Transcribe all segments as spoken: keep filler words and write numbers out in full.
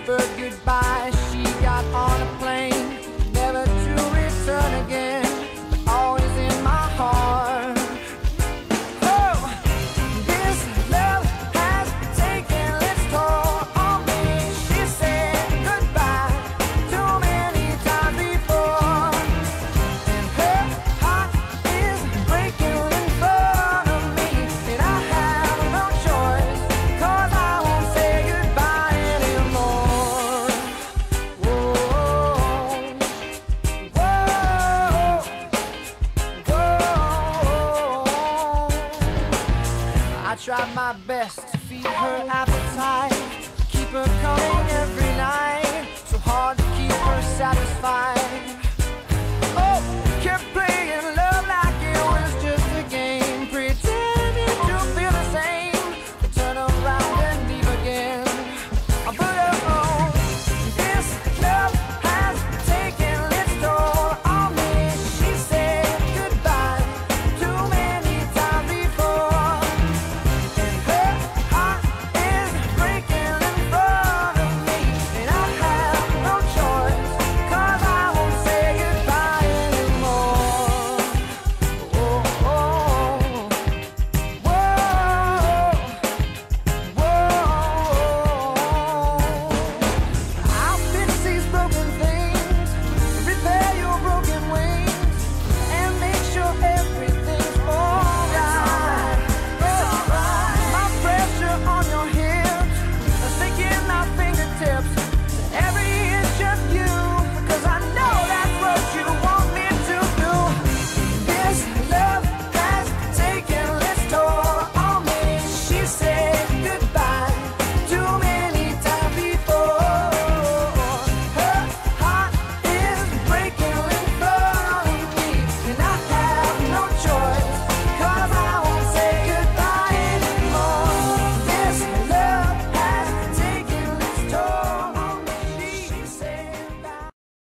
whispered goodbye. She got on a plane, never to return again, but always in my heart. Oh, this love has taken its toll on me. She said goodbye too many times before, and her heart is breaking in front of me, and I have no choice, 'cause I won't say goodbye anymore. Whoa, whoa, whoa. I tried my best to feed her appetite, keep her coming every night, so hard to keep her satisfied. Oh, kept playing love like it was just a game, pretending to feel the same, but turn around and leave again. But oh, this love has taken its toll on me. She said goodbye too many times before, and her heart is breaking in front of me, and I have no choice, 'cause I won't say goodbye anymore. Oh, oh, whoa, whoa. I'll fix these broken things, repair your broken wings, and make sure everything's alright. My pressure on your hips, sinking my fingertips to every inch of you, 'cause I know that's what you want me to do. This love has taken its toll on me. She said goodbye too many times before. Her heart is breaking in front of me, and I have no choice, 'cause I won't say goodbye anymore. This love has taken its toll on me. She said bye.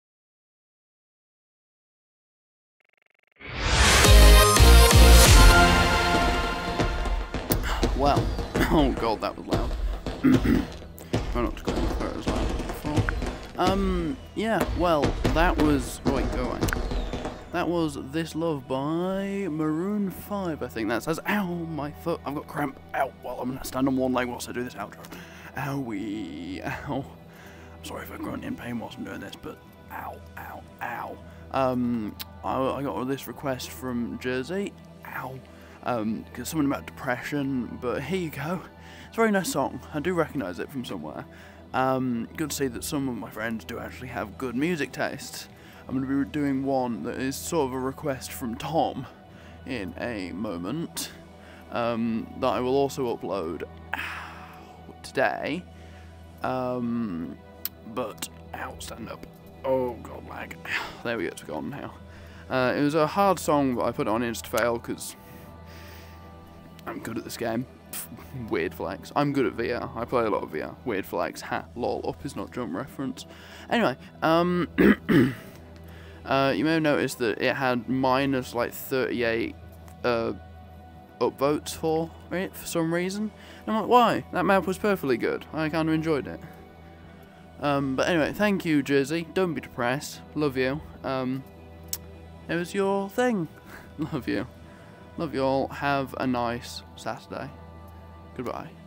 Well, oh god, that was loud. Try not to go any further as loud as before. Um, yeah, well, that was, right, go away. That was This Love by Maroon five, I think that says. Ow, my foot, I've got cramp. Ow, well, I'm gonna stand on one leg whilst I do this outro. Owie, ow. I'm sorry if I grunt in pain whilst I'm doing this, but ow, ow, ow. Um, I, I got this request from Jersey. Ow. Um, because something about depression, but here you go. It's a very nice song. I do recognise it from somewhere. Um, good to see that some of my friends do actually have good music tastes. I'm going to be doing one that is sort of a request from Tom in a moment, um, that I will also upload today. Um, but, ow, stand up. Oh god, lag. There we go, it's gone now. Uh, it was a hard song, but I put it on Instafail because I'm good at this game. Weird flex. I'm good at V R. I play a lot of V R. Weird flex. Ha. Lol. Up is not jump reference. Anyway, um, uh, you may have noticed that it had minus like thirty-eight uh, upvotes for it for some reason. And I'm like, why? That map was perfectly good. I kind of enjoyed it. Um, but anyway, thank you, Jersey. Don't be depressed. Love you. Um, it was your thing. Love you. Love you all. Have a nice Saturday. Goodbye.